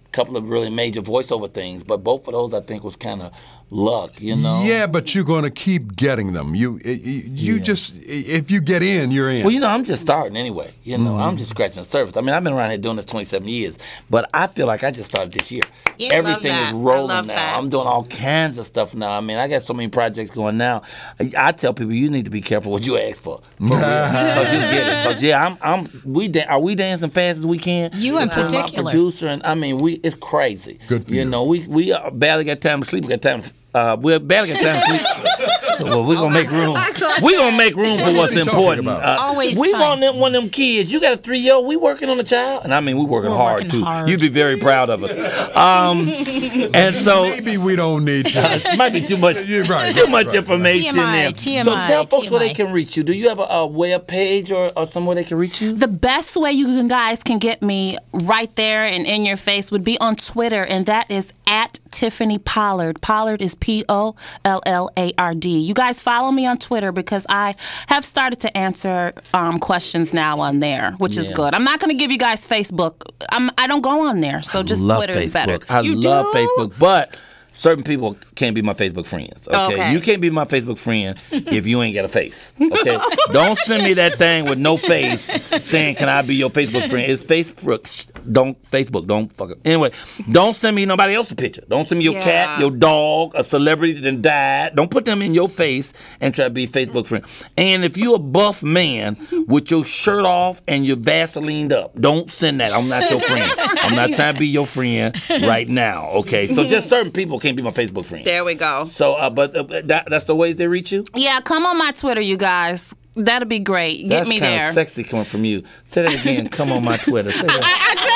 couple of really major voiceover things, but both of those I think was kind of luck, you know. Yeah, but you're going to keep getting them. You just, if you get in, you're in. Well, you know, I'm just starting anyway. You know, I'm just scratching the surface. I mean, I've been around here doing this 27 years, but I feel like I just started this year. Yeah, Everything is rolling now. that. I'm doing all kinds of stuff now. I mean, I got so many projects going now. I tell people you need to be careful what you ask for real. Because you get it. Because are we dancing fast as we can? You in My particular. producer and I mean, it's crazy. Good for you. You know, we barely got time to sleep. We got time. We barely got time to sleep. Well, we're gonna make room. We're gonna make room for what's important. Always we time. want one of them kids. You got a 3-year-old. We working on a child, and I mean we working hard working too. hard. You'd be very proud of us. And so Maybe we don't need to. it might be too much. You're right, Too right, much right, information there. TMI, So tell folks where they TMI. can reach you. Do you have a web page or somewhere they can reach you? The best way you guys can get me right there and in your face would be on Twitter, and that is at Tiffany Pollard. Pollard is Pollard. You guys follow me on Twitter because I have started to answer questions now on there, which is good. I'm not going to give you guys Facebook. I don't go on there, so just Twitter is better. I love Facebook, but certain people can't be my Facebook friends. Okay? You can't be my Facebook friend if you ain't got a face. Okay, don't send me that thing with no face saying, "Can I be your Facebook friend?" It's Facebook. Don't fuck it. Anyway, don't send me nobody else's picture. Don't send me your cat, your dog, a celebrity that died. Don't put them in your face and try to be a Facebook friend. And if you a buff man with your shirt off and your Vaselined up, don't send that. I'm not your friend. I'm not trying to be your friend right now. Okay, so just certain people can't be my Facebook friend. There we go. So, that's the ways they reach you? Yeah, come on my Twitter, you guys. That'd be great. Get me there. That's sexy coming from you. Say that again. Come on my Twitter. Say that.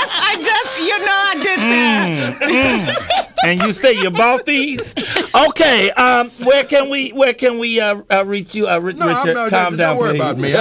I did. And you say you bought these? Okay. Where can we reach you? Richard, calm down, don't worry please. about me.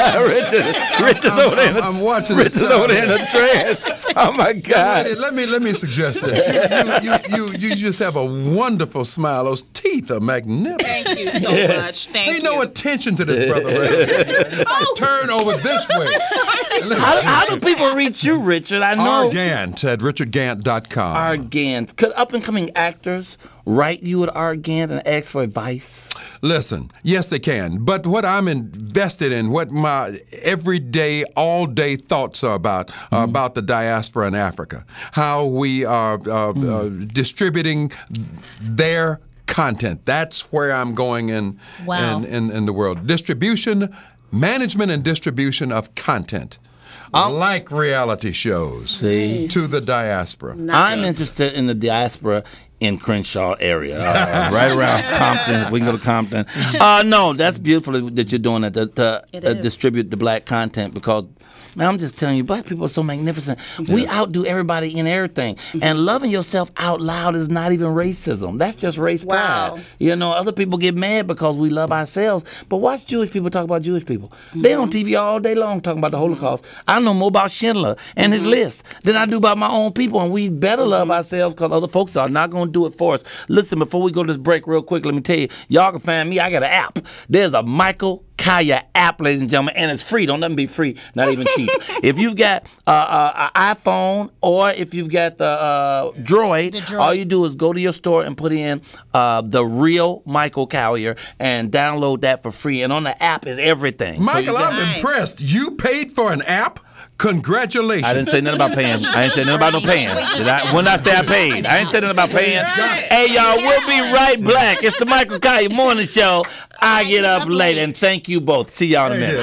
Richard's over there. I'm watching Richard's this. over there in a trance. Oh my God. Let me suggest this. You just have a wonderful smile. Those teeth are magnificent. Thank you so much. Pay no attention to this brother right here. Turn over this way. How do people reach you, Richard? I know. Argant at richardgant.com. Argant. Could up-and-coming actors write you at Argant and ask for advice? Listen, yes, they can. But what I'm invested in, what my everyday, all-day thoughts are about the diaspora in Africa, how we are distributing their content. That's where I'm going in the world. Distribution, management and distribution of content. Like reality shows to the diaspora. I'm interested in the diaspora in Crenshaw area, right around Compton. We can go to Compton. No, that's beautiful that you're doing that to distribute the black content because, man, I'm just telling you, black people are so magnificent. We outdo everybody in everything. And loving yourself out loud is not even racism. That's just race pride. You know, other people get mad because we love ourselves. But watch Jewish people talk about Jewish people. They on TV all day long talking about the Holocaust. I know more about Schindler and his list than I do about my own people. And we better love ourselves because other folks are not going to do it for us. Listen, before we go to this break real quick, let me tell you, y'all can find me. I got an app. There's a Michael Colyar app, ladies and gentlemen, and it's free. Don't let them be free, not even cheap. If you've got an iPhone or if you've got the Droid, all you do is go to your store and put in the real Michael Colyar and download that for free. And on the app is everything. Michael, I'm impressed. You paid for an app? Congratulations. I didn't say nothing about paying. I ain't say nothing about no paying. When I say I paid, I ain't say nothing about paying. Hey, y'all, we'll be right back. It's the Michael Colyar Morning Show. I get up late, and thank you both. See y'all in a minute.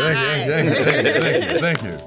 Thank you.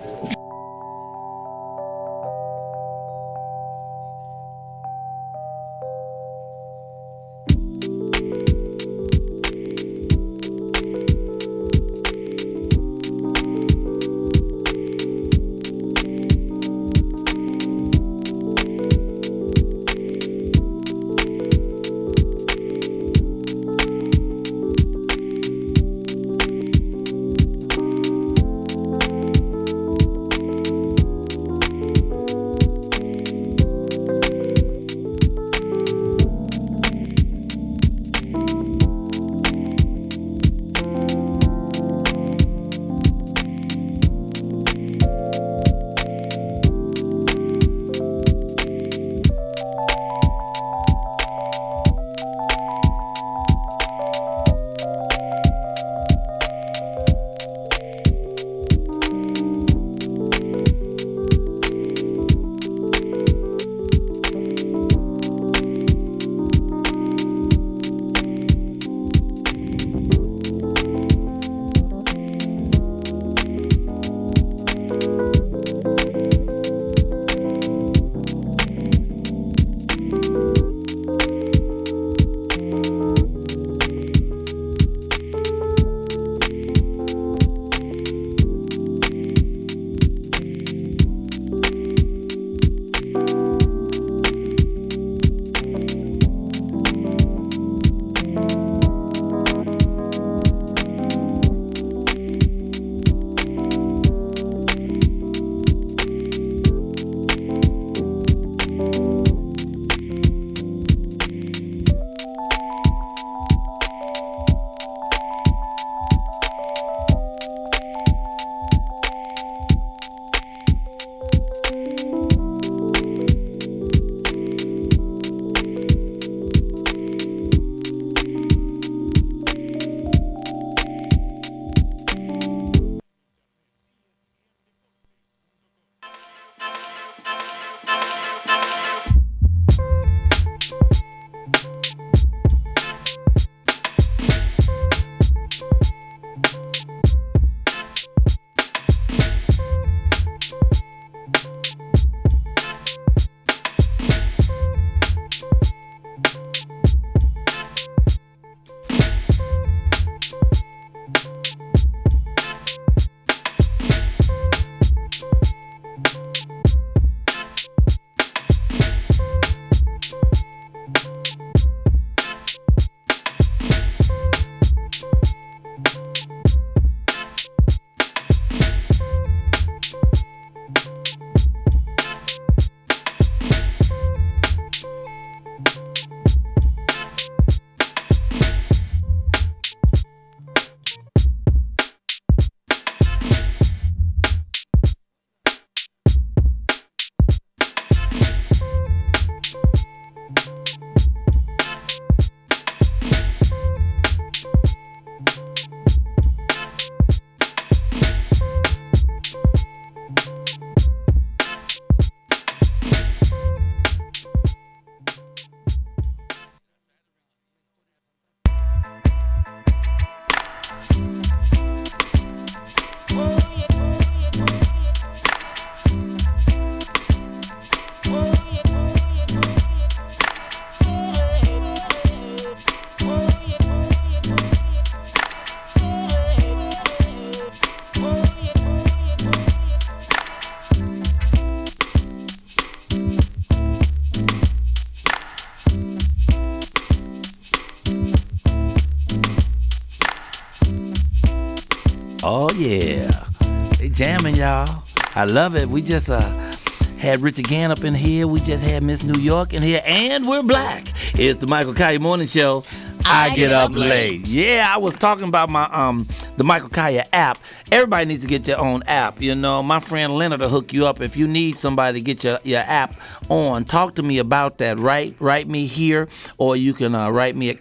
Oh, yeah. They jamming, y'all. I love it. We just had Richard Gann up in here. We just had Miss New York in here. And we're black. It's the Michael Colyar Morning Show. I get up late. Yeah, I was talking about my the Michael Colyar app. Everybody needs to get their own app. You know, my friend Leonard will hook you up if you need somebody to get your app on. Talk to me about that. Write me here, or you can write me at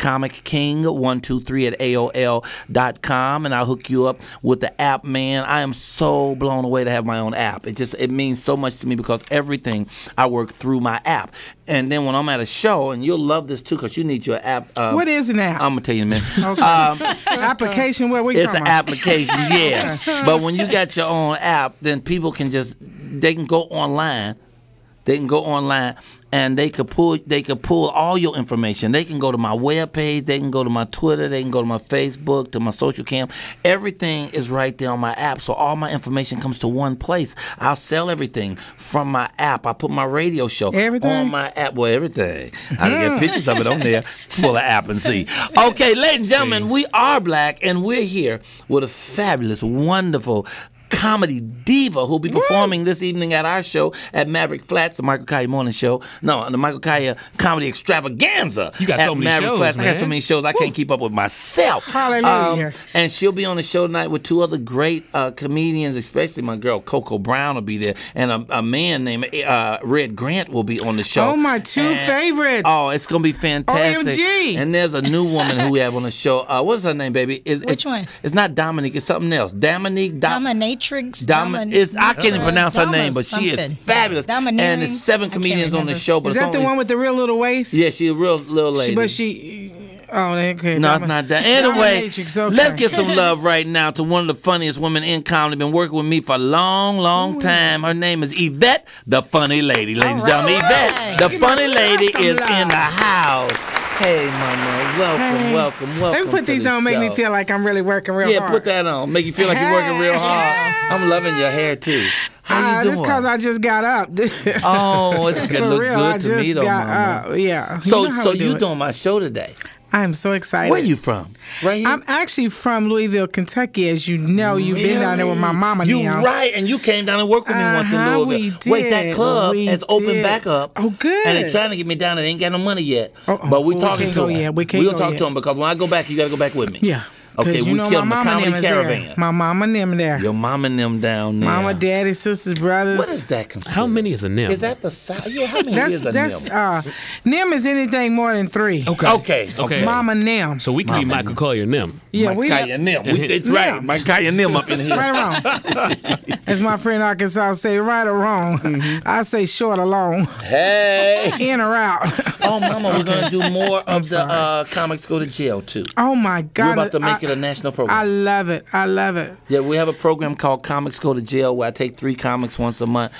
comicking123@aol.com, and I'll hook you up with the app, man. I am so blown away to have my own app. It means so much to me because everything I work through my app. And then when I'm at a show, and you'll love this too because you need your app. What is an app? I'm going to tell you in a minute. Okay. Application, what we talking about? It's an application, yeah. But when you got your own app, then people can they can go online. They can go online and they could pull all your information. They can go to my webpage, they can go to my Twitter, they can go to my Facebook, to my social cam. Everything is right there on my app, so all my information comes to one place. I'll sell everything from my app. I put my radio show on my app. Well, everything. I can get pictures of it on there. Pull the app and see. Okay, ladies and gentlemen, we are black, and we're here with a fabulous, wonderful comedy diva who'll be performing this evening at our show at Maverick Flats, the Michael Colyar Morning Show. No, the Michael Colyar Comedy Extravaganza. You got so many Maverick shows, Flats. man. I got so many shows I can't keep up with myself. Hallelujah. And she'll be on the show tonight with two other great comedians, especially my girl Coco Brown will be there, and a man named Red Grant will be on the show. Oh, my two favorites. Oh, it's going to be fantastic. OMG. And there's a new woman who we have on the show. What's her name, baby? Which one? It's not Dominique. It's something else. Dominatrix. I can't even pronounce her name, but she is fabulous. And there's 7 comedians on the show. But is that the one with the real little waist? Yeah, she's a real little lady. Oh, okay. No, it's not that. Anyway, okay. Let's get some love right now to one of the funniest women in comedy. Been working with me for a long, long time. Her name is Yvette, the Funny Lady. Ladies and gentlemen, Yvette, the Funny Lady is in the house. Hey, mama, welcome. Let me put these on, make me feel like I'm really working real hard. Yeah, put that on. Make you feel like you're working real hard. I'm loving your hair, too. How you doing? This because I just got up. Oh, it's for look real, good I to just me, though, got mama. up. Yeah. So you doing my show today? I'm so excited. Where you from? Right here? I'm actually from Louisville, Kentucky. As you know, you've been down there with my mama now. You're right, and you came down and worked with me once in Louisville. We did. Wait, that club has opened back up. Oh, good. And they're trying to get me down there. They ain't got no money yet. But we're talking to them. We can't We'll go talk yet. to them because when I go back, you got to go back with me. Yeah. Okay, we killed my comedy caravan. There. My mama and them there. Your mama and them down there. Mama, daddy, sisters, brothers. What is that considered? How many is a NIM? Is that the size? Yeah, how many is a NIM? NIM is anything more than 3. Okay. Mama NIM. So we can be Michael Colyar NIM. Yeah, Mike Colyar NIM. It's right. Mike Colyar NIM up in here. Right or wrong? As my friend Arkansas say, right or wrong. I say short or long. Hey. In or out. Oh, mama, we're going to do more of the Comics Go to Jail, too. Oh, my God. We're about to make it a national program. I love it. Yeah, we have a program called Comics Go to Jail where I take 3 comics once a month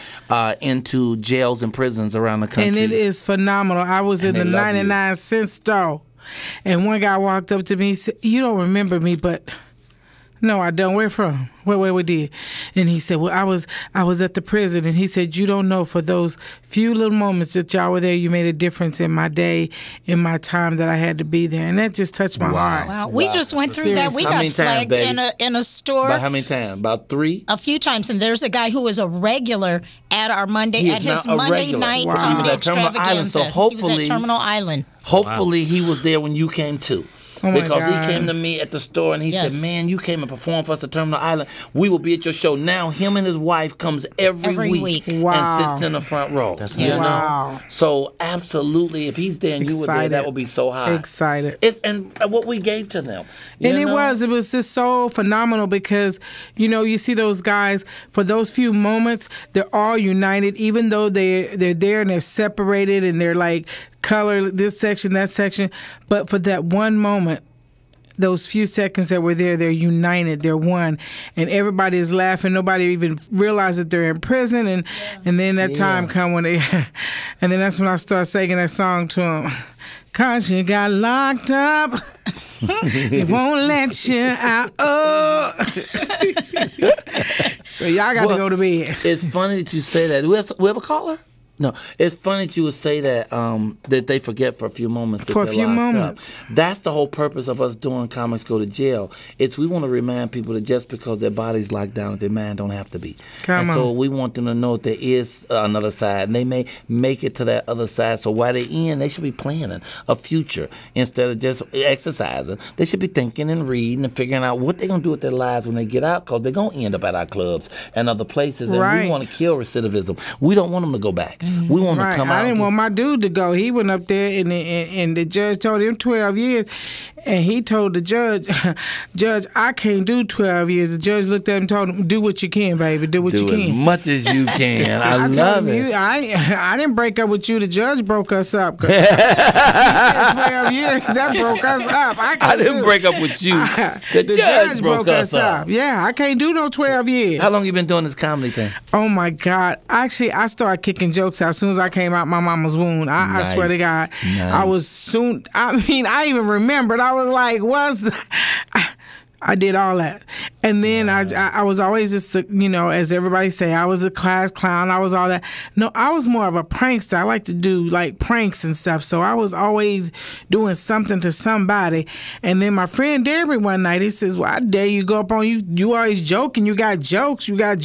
into jails and prisons around the country. And it is phenomenal. I was in the 99 cent store, and one guy walked up to me and said, "You don't remember me, but..." "No, I don't. Where from?" Where we did? And he said, "Well, I was at the prison." And he said, "You don't know, for those few little moments that y'all were there, you made a difference in my day, in my time that I had to be there." And that just touched my heart. Wow. We just went through that. We got flagged in a store. About how many times? About 3? A few times. And there's a guy who was a regular at our Monday night comedy extravaganza. So hopefully, he was at Terminal Island. Hopefully he was there when you came too. Oh because he came to me at the store and he said, "Man, you came and performed for us at Terminal Island. We will be at your show." Now him and his wife comes every week. And sits in the front row. That's you know? Wow. So absolutely, if he's there and you were there, that would be so high. Excited. And what we gave to them. And it was just so phenomenal because, you see those guys, for those few moments, they're all united, even though they're there and they're separated and they're like color, this section, that section. But for that one moment, those few seconds that were there, they're united, they're one, and everybody is laughing. Nobody even realizes that they're in prison, and then that time come when they, and then that's when I start singing that song to them. "'Cause you got locked up, they won't let you out." Oh. So y'all got to go to bed. It's funny that you say that. We have a caller? No, it's funny that you would say that that they forget for a few moments. For a few moments. That's the whole purpose of us doing Comics Go to Jail. It's we want to remind people that just because their body's locked down, their mind don't have to be. So we want them to know that there is another side, and they may make it to that other side. So while they're in, they should be planning a future instead of just exercising. They should be thinking and reading and figuring out what they're going to do with their lives when they get out, because they're going to end up at our clubs and other places. And we want to kill recidivism. We don't want them to go back. We want to come out. I didn't want my dude to go. He went up there, and the judge told him 12 years. And he told the judge, Judge, I can't do 12 years. The judge looked at him and told him, do what you can, baby. Do what you can. Do as much as you can. I love it. I didn't break up with you. The judge broke us up. He said 12 years. That broke us up. I didn't break up with you. The judge broke us up. Yeah, I can't do no 12 years. How long you been doing this comedy thing? Oh, my God. Actually, I started kicking jokes out as soon as I came out my mama's womb. I swear to God. I was soon, I even remembered. I was like, I did all that. And then I was always just, as everybody say, I was a class clown. I was all that. No, I was more of a prankster. I like to do like pranks and stuff. So I was always doing something to somebody. And then my friend Derry one night, he says, well, I dare you go up on you. You always joking. You got jokes.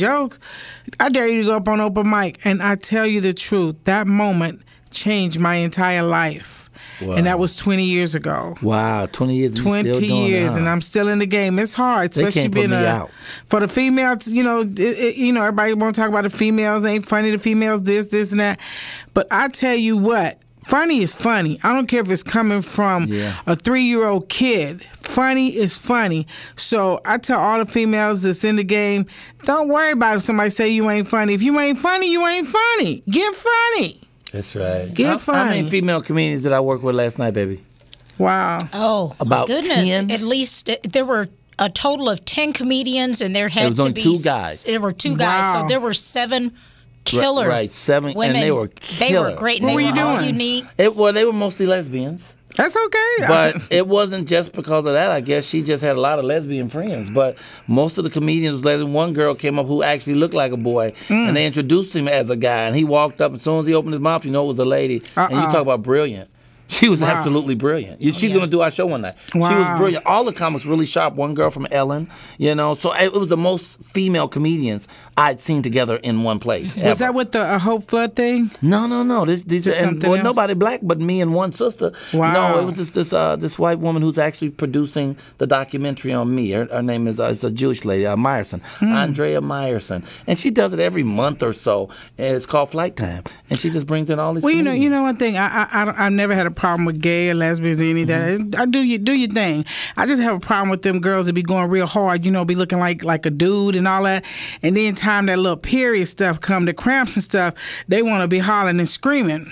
I dare you to go up on open mic. And I tell you the truth, that moment changed my entire life. Wow. And that was 20 years ago. Wow, 20 years. 20 years, and I'm still in the game. It's hard, especially being for the females. Everybody want to talk about the females. Ain't funny. The females, this, and that. But I tell you what, funny is funny. I don't care if it's coming from a 3-year-old kid. Funny is funny. So I tell all the females that's in the game, don't worry about if somebody say you ain't funny. If you ain't funny, you ain't funny. Get funny. That's right. Get funny. How many female comedians did I work with last night, baby? Wow. Oh, about goodness. 10? At least there were a total of 10 comedians, and there had to be 2 guys. There were 2 guys, so there were 7 killer right, 7 women. And they were killer. They were great. And what they were you all doing? Unique. They were mostly lesbians. That's okay. But it wasn't just because of that. I guess she just had a lot of lesbian friends. But most of the comedians was lesbian. One girl came up who actually looked like a boy, and they introduced him as a guy. And he walked up, as soon as he opened his mouth, it was a lady. And you talk about brilliant. She was absolutely brilliant. She's going to do our show one night. Wow. She was brilliant. All the comics really sharp. One girl from Ellen, So it was the most female comedians I'd seen together in one place. Was that with the Hope Flood thing? No. These are nobody black but me and one sister. Wow. No, it was just this white woman who's actually producing the documentary on me. Her name is a Jewish lady, Meyerson, Andrea Meyerson, and she does it every month or so. And it's called Flight Time, and she just brings in all these. Well, you know one thing. I never had a problem with gay or lesbians or any of that. I do your thing. I just have a problem with them girls that be going real hard, be looking like a dude and all that. And then time that little period stuff come, the cramps and stuff, they want to be hollering and screaming.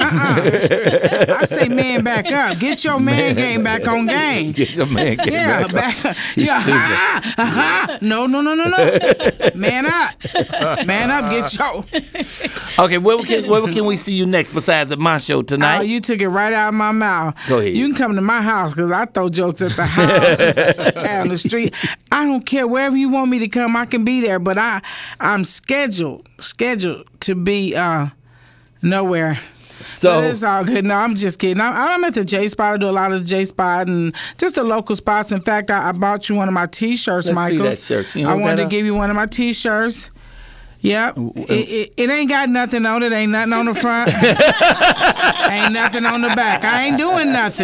I say, man, back up. Get your man game back on game. Get your man game back on. No. Man up. Get your. Okay, where can we see you next besides at my show tonight? Oh, you took it right out of my mouth. Go ahead. You can come to my house because I throw jokes at the house, out on the street. I don't care wherever you want me to come. I can be there, but I'm scheduled to be nowhere. So but it's all good. No, I'm just kidding. I'm at the J Spot. I do a lot of the J Spot and just the local spots. In fact, I bought you one of my T-shirts, Michael. Let's see that shirt. I wanted to give you one of my T-shirts. Yep. It ain't got nothing on it. Ain't nothing on the front. Ain't nothing on the back. I ain't doing nothing.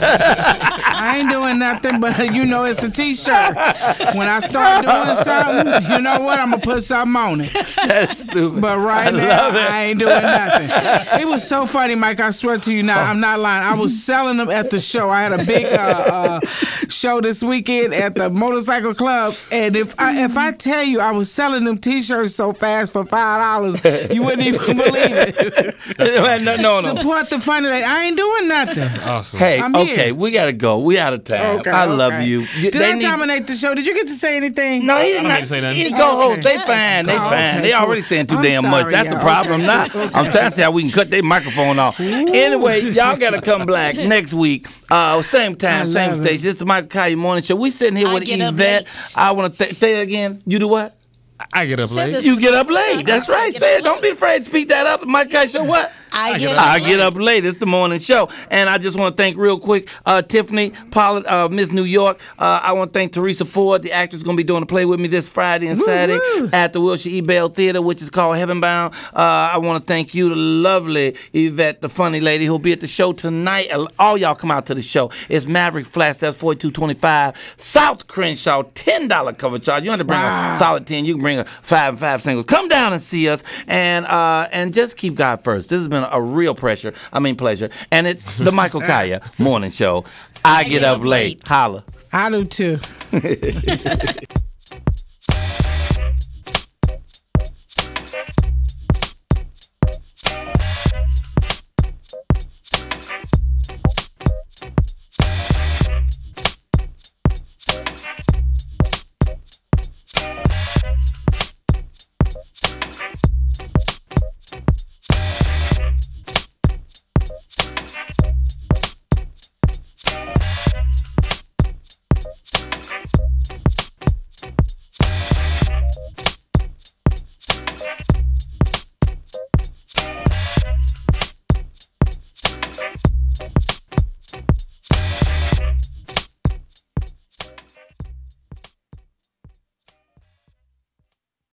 But it's a T-shirt. When I start doing something, you know what? I'm going to put something on it. That's stupid. But right now, I ain't doing nothing. It was so funny, Mike. I swear to you now, I'm not lying. I was selling them at the show. I had a big show this weekend at the Motorcycle Club. And if I tell you I was selling them T-shirts so fast for $5, you wouldn't even believe it. No. Support the funny lady. I ain't doing nothing. That's awesome. Hey, okay, we gotta go. We out of time. Okay, I love you. Did I dominate the show? Did you get to say anything? No, he didn't. I don't get to say nothing. He co-host. They fine. They already saying too damn much. That's the problem. Now I'm trying to see how we can cut their microphone off. Anyway, y'all gotta come black next week. Same time, same station. It's the Michael Colyar Morning Show. We sitting here with Yvette. I want to say it again. You do what? I get up late. You get up late. That's right. Say it. Don't be afraid to speak that up. Mike Guy Show what? I get up late. It's the morning show. And I just want to thank real quick Tiffany, Paula, Miss New York. I want to thank Teresa Ford, the actress going to be doing a play with me this Friday and Saturday at the Wilshire E. Bell Theater, which is called Heaven Bound. I want to thank you, the lovely Yvette, the funny lady, who'll be at the show tonight. All y'all come out to the show. It's Maverick Flash. That's $42.25. South Crenshaw, $10 cover charge. You don't have to bring a solid 10. You can bring a 5 and 5 singles. Come down and see us and just keep God first. This has been a real pleasure. And it's the Michael Colyar Morning Show. I get up late. Holla. I do too.